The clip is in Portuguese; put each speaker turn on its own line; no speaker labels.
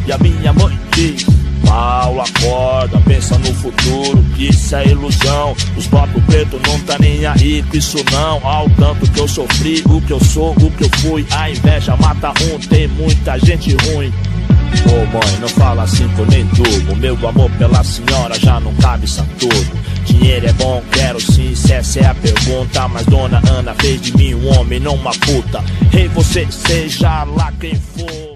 E a minha mãe diz: Paulo, acorda, pensa no futuro, que isso é ilusão. Os papos pretos não tá nem aí com isso não. Ao tanto que eu sofri, o que eu sou, o que eu fui. A inveja mata um, tem muita gente ruim. Ô mãe, não fala assim que eu nem durmo. Meu amor pela senhora já não cabe isso tudo. Dinheiro é bom, quero sim, se essa é a pergunta. Mas dona Ana fez de mim um homem, não uma puta. Rei, você seja lá quem for.